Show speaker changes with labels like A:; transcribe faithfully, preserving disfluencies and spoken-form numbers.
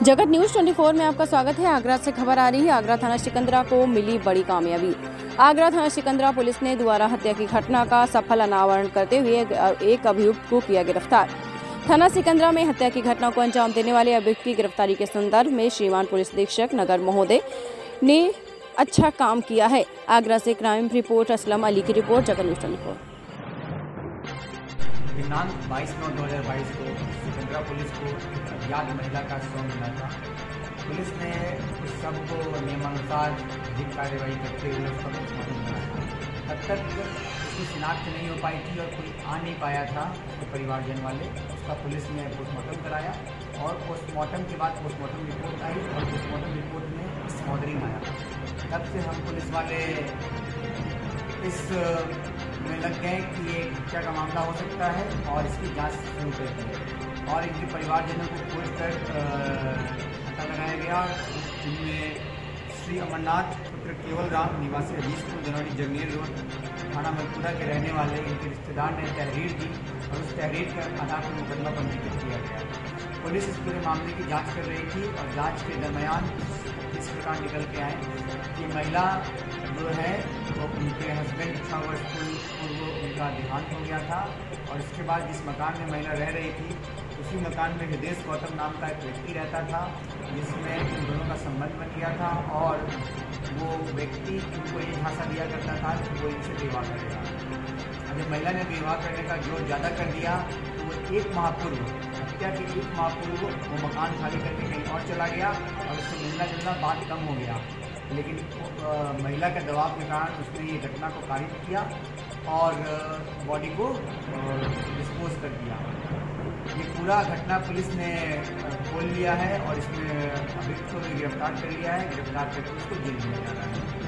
A: जगत न्यूज चौबीस में आपका स्वागत है। आगरा से खबर आ रही है। आगरा थाना सिकंदरा को मिली बड़ी कामयाबी। आगरा थाना सिकंदरा पुलिस ने दोबारा हत्या की घटना का सफल अनावरण करते हुए एक अभियुक्त को किया गिरफ्तार। थाना सिकंदरा में हत्या की घटना को अंजाम देने वाले अभियुक्त की गिरफ्तारी के संदर्भ में श्रीमान पुलिस अधीक्षक नगर महोदय ने अच्छा काम किया है। आगरा से क्राइम रिपोर्ट असलम अली की रिपोर्ट, जगत न्यूज चौबीस।
B: दिनांक बाईस नौ दो हज़ार बाईस को सिकंदरा पुलिस को एक अज्ञात महिला का शव मिला था। पुलिस ने इस सब को नियमानुसार अधिक कार्रवाई करते हुए उसका पोस्टमार्टम कराया। तब तक उसकी शिनाख्त नहीं हो पाई थी और कोई आ नहीं पाया था उसके परिवारजन वाले। उसका पुलिस ने पोस्टमार्टम कराया और पोस्टमार्टम के बाद पोस्टमार्टम रिपोर्ट आई और पोस्टमार्टम रिपोर्ट में स्मॉडरिंग आया। तब से हम पुलिस वाले इस में लग गए कि ये हत्या का मामला हो सकता है और इसकी जांच शुरू कर दी और इनके परिवारजनों को खोज कर पता लगाया गया। इनमें श्री अमरनाथ पुत्र केवल राम निवासी अजीजपुर जनवरी जगनीर रोड थाना मलपुरा के रहने वाले इनके रिश्तेदार ने तहरीर दी और उस तहरीर के आधार पर मुकदमा पंजीकृत किया गया। पुलिस इस पूरे मामले की जांच कर रही थी और जांच के दरमियान इस प्रकार निकल के आए कि महिला जो है वो उनके हस्बैंड छः वर्ष पूर्व उनका देहांत हो गया था और इसके बाद जिस मकान में महिला रह रही थी उसी मकान में हृदय गौतम नाम का एक व्यक्ति रहता था, जिसमें इन दोनों का संबंध बन गया था और वो व्यक्ति उनको ये झांसा दिया करता था कि वो इनसे विवाह करेगा। जब महिला ने विवाह करने का जोर ज़्यादा कर दिया तो वो एक माह पूर्व हत्या के एक माह पूर्व वो मकान खाली करके कहीं और चला गया और उससे मिलना जुलना बात कम हो गया। लेकिन आ, महिला के दबाव के कारण उसने ये घटना को खारिज किया और बॉडी को डिस्पोज कर दिया। ये पूरा घटना पुलिस ने खोल लिया है और इसमें अभियुक्त को गिरफ्तार कर लिया है। गिरफ्तार करके उसको जेल में जा रहा है।